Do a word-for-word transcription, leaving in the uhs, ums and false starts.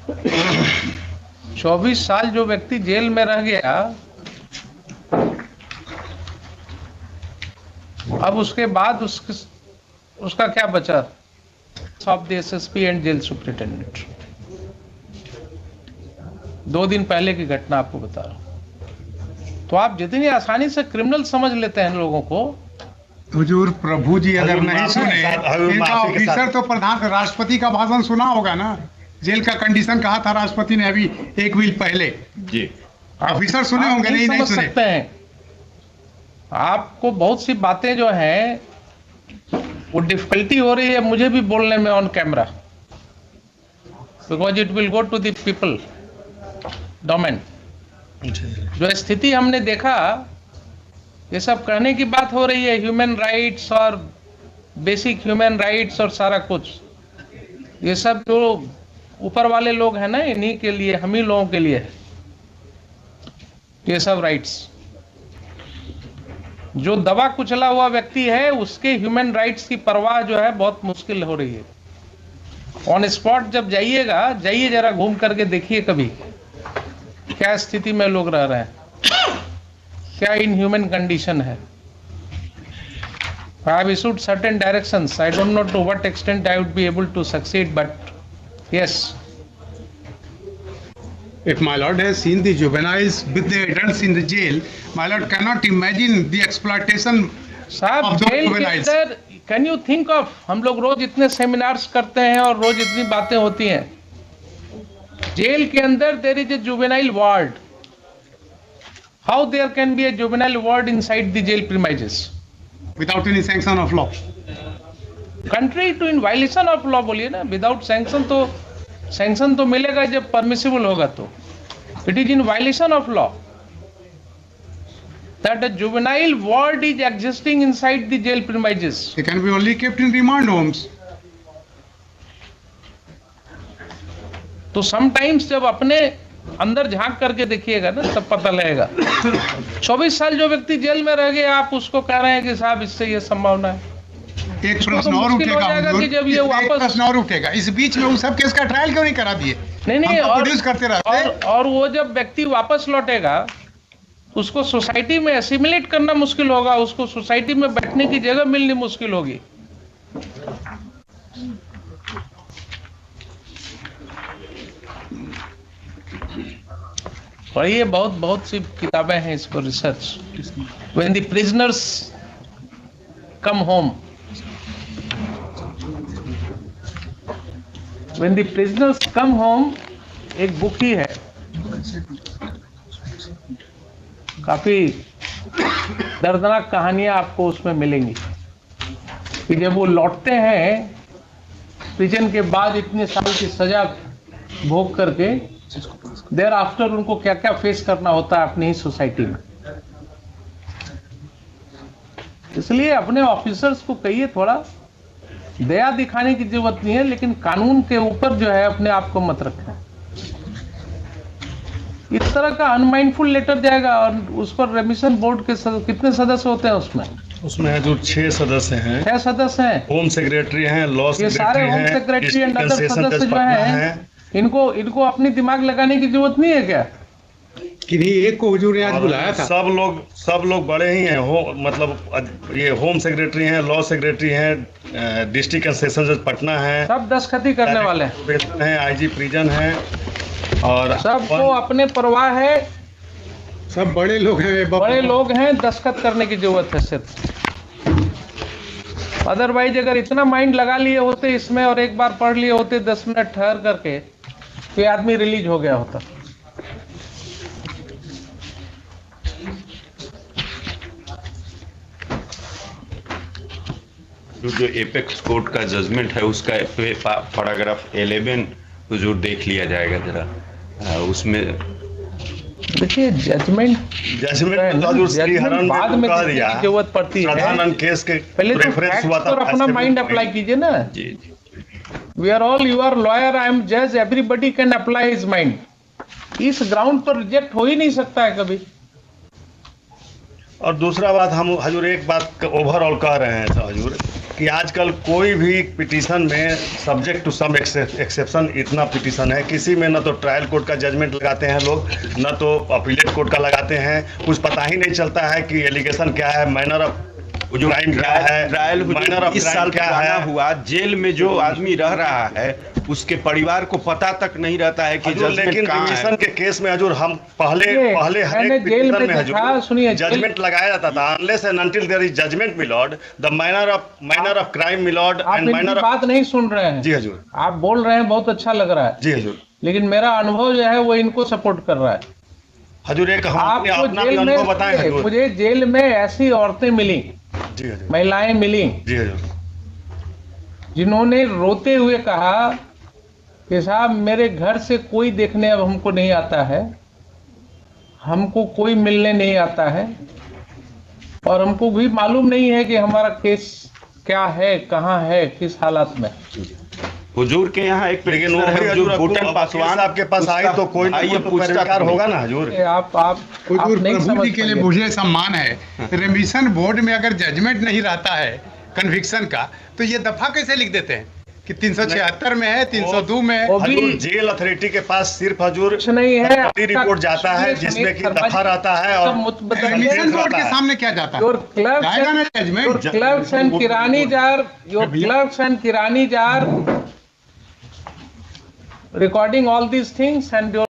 चौबीस साल जो व्यक्ति जेल में रह गया, अब उसके बाद उसके उसका क्या बचा? Of the SSP and jail superintendent. दो दिन पहले की घटना आपको बता रहा हूं। तो आप जितनी आसानी से क्रिमिनल समझ लेते हैं लोगों को। हुजूर प्रभु जी अगर नहीं सुने, इनका ऑफिसर तो प्रधान राष्ट्रपति का भाषण सुना होगा ना, जेल का कंडीशन कहा था राष्ट्रपति ने अभी एक वीक पहले जी। ऑफिसर सुने होंगे, नहीं नहीं सुने सकते हैं। आपको बहुत सी बातें जो हैं वो डिफिकल्टी हो रही है मुझे भी बोलने में on camera, because it will go to the people domain. जो स्थिति हमने देखा, ये सब कहने की बात हो रही है, ह्यूमन राइट्स और बेसिक ह्यूमन राइट्स और सारा कुछ, ये सब जो ऊपर वाले लोग हैं ना, इन्हीं के लिए, हम ही लोगों के लिए है ये सब राइट्स। जो दबा कुचला हुआ व्यक्ति है उसके ह्यूमन राइट्स की परवाह जो है बहुत मुश्किल हो रही है। ऑन स्पॉट जब जाइएगा, जाइए जरा घूम करके देखिए कभी क्या स्थिति में लोग रह रहे हैं, क्या इनह्यूमन कंडीशन है। I have issued certain directions. I don't know to what extent I would be able to succeed, but yes. If my lord has seen the juveniles with the adults in the jail, my lord cannot imagine the exploitation साहब, of those jail के juveniles. अंदर can you think of, हम लोग रोज इतने seminars करते हैं और रोज इतनी बातें होती हैं। जेल के अंदर there is a juvenile ward. How there can be a juvenile ward inside the jail premises Without any sanction of law? Contrary to in violation of law बोलिए ना। विदाउट सैंक्शन तो सैंक्शन तो मिलेगा जब permissible होगा, तो it is in violation of law that a juvenile ward is existing inside the jail premises. They can be only kept in remand homes. तो sometimes जब अपने अंदर झांक करके देखिएगा ना तब पता लगेगा। चौबीस साल जो व्यक्ति जेल में रह गए, आप उसको कह रहे हैं कि साहब इससे ये संभावना है। एक प्रश्न और उठेगा कि जब ये वापस एक प्रश्न और उठेगा, इस बीच में उस सब केस का ट्रायल क्यों नहीं करा दिए? नहीं नहीं और, और, करते रहते और, और वो जब व्यक्ति वापस लौटेगा उसको सोसाइटी में एसिमिलेट करना मुश्किल होगा, उसको सोसाइटी में बैठने की जगह मिलनी मुश्किल होगी। पढ़िए, बहुत बहुत सी किताबें हैं इस पर research. When the prisoners come home, when the prisoners come home एक बुक ही है, काफी दर्दनाक कहानियां आपको उसमें मिलेंगी कि जब वो लौटते हैं प्रिजन के बाद इतने साल की सजा भोग करके, देयर आफ्टर उनको क्या क्या फेस करना होता है अपनी ही सोसाइटी में। इसलिए अपने ऑफिसर्स को कहिए थोड़ा दया दिखाने की जरूरत नहीं है, लेकिन कानून के ऊपर जो है अपने आप को मत रखें। इस तरह का अनमाइंडफुल लेटर जाएगा और उस पर रेमिशन बोर्ड के सद, कितने सदस्य होते हैं उसमें? उसमें जो छह सदस्य हैं, छह सदस्य हैं, होम सेक्रेटरी हैं, लॉ ये सारे होम सेक्रेटरी एंड अदर सदस्य जो हैं, इनको इनको अपनी दिमाग लगाने की जरूरत नहीं है क्या? किन्हीं एक को हुजूर ने आज बुलाया था। सब लोग सब लोग बड़े ही हैं, हो मतलब ये होम सेक्रेटरी हैं, लॉ सेक्रेटरी हैं, डिस्ट्रिक्ट एंड सेशन जज पटना है, सब दस्तखती करने वाले हैं, आईजी प्रिजन हैं, और सबको अपने परवाह है, सब बड़े लोग हैं, बड़े लोग हैं, दस्तखत करने की जरूरत है सिर्फ। अदरवाइज अगर इतना माइंड लगा लिए होते इसमें और एक बार पढ़ लिए होते दस मिनट ठहर करके, तो आदमी रिलीज हो गया होता। जो एपेक्स कोर्ट का जजमेंट है उसका पैराग्राफ इलेवन हुजूर देख लिया जाएगा जरा, उसमें देखिए जजमेंट जजमेंट बाद में जरूरत पड़ती है, केस के पहले तो फैक्ट्स पर अपना माइंड अप्लाई कीजिए ना। जी जी, we are all, you are lawyer, I am जज, everybody can apply his mind. इस ग्राउंड पर रिजेक्ट हो ही नहीं सकता है कभी। और दूसरा बात, हम हजूर एक बात ओवरऑल कह रहे हैं हजूर कि कि आजकल कोई भी पिटीशन में सब्जेक्ट टू सम एक्सेप्शन इतना पिटीशन है, किसी में न तो ट्रायल कोर्ट का जजमेंट लगाते हैं लोग, न तो अपीलेट कोर्ट का लगाते हैं, कुछ पता ही नहीं चलता है कि एलिगेशन क्या है, मैनर ऑफ जो क्राइम क्या है, ट्रायल मैनर ऑफ इस साल क्या पुराना है। हुआ, जेल में जो आदमी रह रहा है उसके परिवार को पता तक नहीं रहता है कि हजूर, जजमेंट लेकिन कहाँ पिटीशन है। के केस में हजूर हम पहले ये, पहले हर मैंने एक जेल पिटीशन में में देखा, हजूर सुनिए, जेल- जजमेंट लगाया जाता था, unless and until there is judgement milord the manner of manner of crime milord आप एंड इनकी मैनर ऑफ। बात नहीं सुन रहे हैं। जी हजूर, आप बोल रहे हैं, बहुत अच्छा लग रहा है, जी हजूर, लेकिन मेरा अनुभव जो है वो इनको सपोर्ट कर रहा है। हजूर एक हम अपने आपको अपना भी जेल अनुभव बताएं में, हजूर। मुझे जेल में ऐसी औरतें मिली, जी हजूर, महिलाएं मिली, जी हजूर, जिन्होंने रोते हुए कहा कि साहब मेरे घर से कोई देखने अब हमको नहीं आता है, हमको कोई मिलने नहीं आता है, और हमको भी मालूम नहीं है कि हमारा केस क्या है, कहाँ है, किस हालत में। हुजूर के यहाँ एक लेकिन वो petitioner भी है, हजूर जो भूटन वकील पासवान साहब के पास आई तो कोई ना भाई कोई ये तो पूछता पैरोकार तो नहीं। होगा ना हजूर। ये आप आप आप हुजूर नहीं प्रभु समझ जी के लिए पाएंगे। मुझे सम्मान है, रेमिशन बोर्ड में अगर जजमेंट नहीं रहता है कन्विक्शन का, तो ये दफा कैसे लिख देते हैं कि तीन सौ छिहत्तर में है, तीन सौ दो में है। वो भी हजूर जेल अथॉरिटी के पास सिर्फ हजूर कुछ नहीं है, प्रति रिपोर्ट जाता है सुनिए, जिसमें कि सुनिए, दफा रहता है और सब मुतबदल है। रेमिशन बोर्ड के सामने क्या जाता है? Your clerks जाएगा ना and, your judgement? clerks and kirani jar, your clerks and kirani jar recording all these things, and your